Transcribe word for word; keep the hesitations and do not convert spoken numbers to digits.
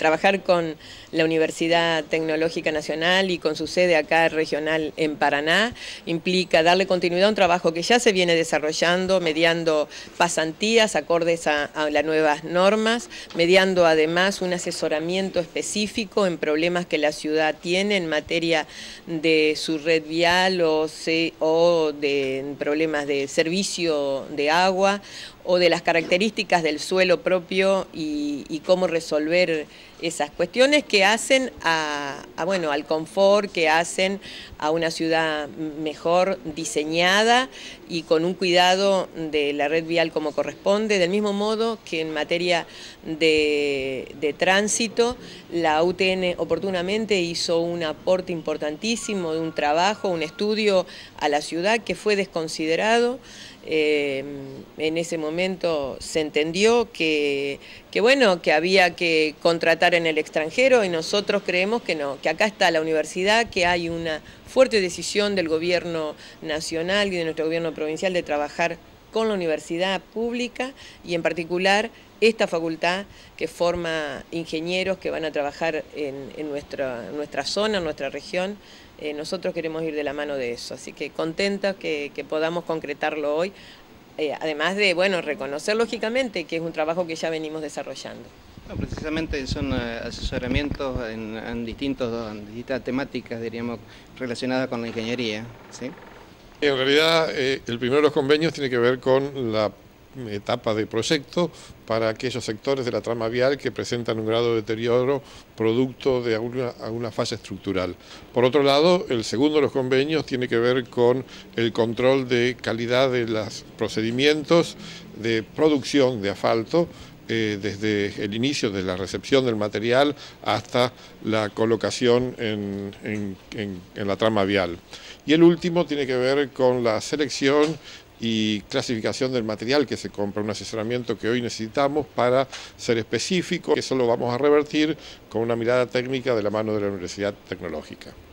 trabajar con la Universidad Tecnológica Nacional y con su sede acá regional en Paraná implica darle continuidad a un trabajo que ya se viene desarrollando, mediando pasantías acordes a, a las nuevas normas, mediando además un asesoramiento específico en problemas que la ciudad tiene en materia de su red vial o, se, o de problemas de servicio de agua o de las características del suelo propio y, y cómo resolver esas cuestiones que hacen a, a, bueno, al confort, que hacen a una ciudad mejor diseñada y con un cuidado de la red vial como corresponde, del mismo modo que en materia de, de tránsito, la U T N oportunamente hizo un aporte importantísimo de un trabajo, un estudio a la ciudad que fue desconsiderado. Eh, en ese momento se entendió que, que, bueno, que había que contratar en el extranjero y nosotros creemos que no, que acá está la universidad, que hay una fuerte decisión del gobierno nacional y de nuestro gobierno provincial de trabajar con la universidad pública y en particular esta facultad que forma ingenieros que van a trabajar en, en nuestra, nuestra zona, en nuestra región. Eh, nosotros queremos ir de la mano de eso, así que contentos que, que podamos concretarlo hoy, eh, además de, bueno, reconocer lógicamente que es un trabajo que ya venimos desarrollando. No, precisamente son uh, asesoramientos en, en, distintos, en distintas temáticas, diríamos, relacionadas con la ingeniería, ¿sí? En realidad, eh, el primero de los convenios tiene que ver con la etapa de proyecto para aquellos sectores de la trama vial que presentan un grado de deterioro producto de alguna, alguna falla estructural. Por otro lado, el segundo de los convenios tiene que ver con el control de calidad de los procedimientos de producción de asfalto, Eh, desde el inicio de la recepción del material hasta la colocación en, en, en, en la trama vial. Y el último tiene que ver con la selección y clasificación del material que se compra, un asesoramiento que hoy necesitamos para ser específico, que eso lo vamos a revertir con una mirada técnica de la mano de la Universidad Tecnológica.